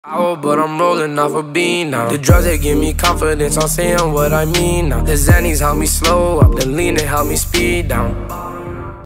But I'm rolling off a bean now. The drugs that give me confidence, I'm saying what I mean now. The Xannies help me slow up, the lean help me speed down.